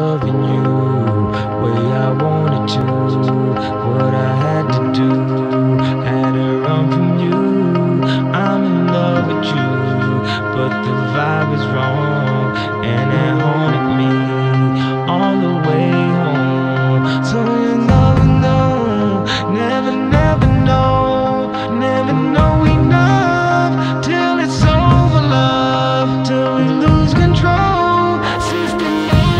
loving you way I wanted to. What I had to do, had to run from you. I'm in love with you, but the vibe is wrong, and it haunted me all the way home. So you never know, never know enough till it's over, love, till we lose control. Sister,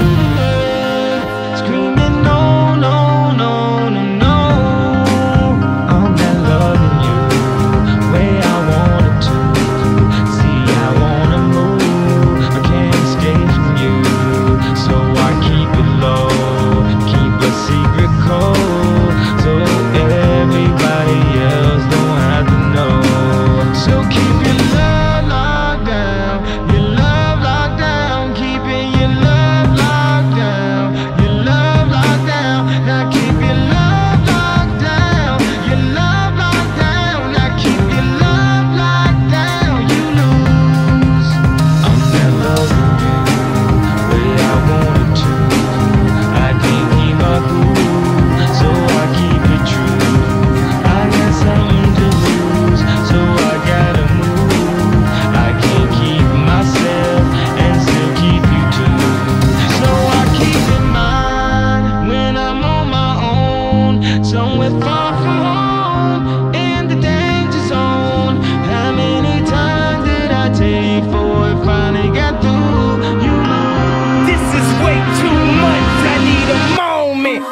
screaming no, no, no, no, no. I'm not loving you way I wanted to. See, I wanna move, I can't escape from you, so I keep it low, keep a secret code, so everybody else don't have to know. So keep your love locked down, your love locked down, keeping your love locked down, your love locked down. Now keep your love locked down, your love locked down. Now keep your love locked down. You lose. I'm not loving you way I wanted to. I can't keep my cool, so I keep it true. I got something to lose, so I gotta move. I can't keep myself and still keep you too. So I keep in mind when I'm on my own, somewhere far from home, in the danger zone. How many times did I tell you before it finally got through? You lose. This is way too much, I need a moment.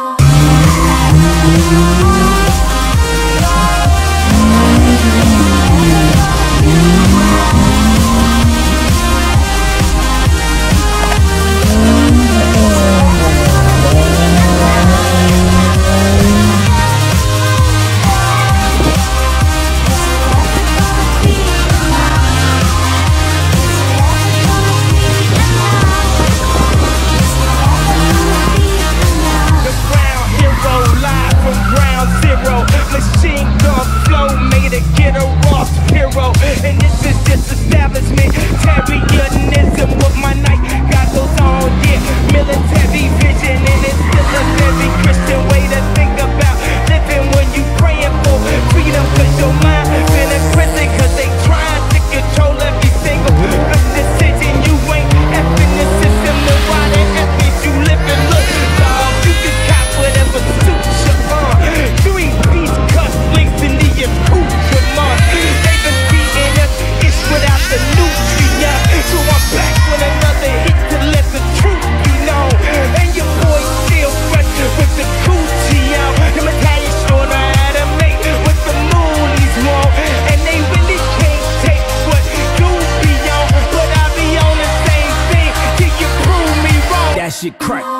The ground hero, live from ground zero. Machine gun flow made a get a Ross hero. And this is just establishment. Terrorism with my night goggles on, yeah. Military vision, and it's still a very Christian way to think about living when you praying for freedom. Cause your mind been in prison, cause they trying to control every single decision. You ain't effing the system, then why the F is you living? Look, dog, you can cop whatever suits you on. 3-piece cuff links in the accoutrement. They've been beating us, it's without the nutrient. So I'm back with another hit to let the truth be known. And your boy still fresh with the coochie out. Them Italian sure know how to make what the moonies want. And they really can't take what you be on. But I be on the same thing till you prove me wrong. That shit crack.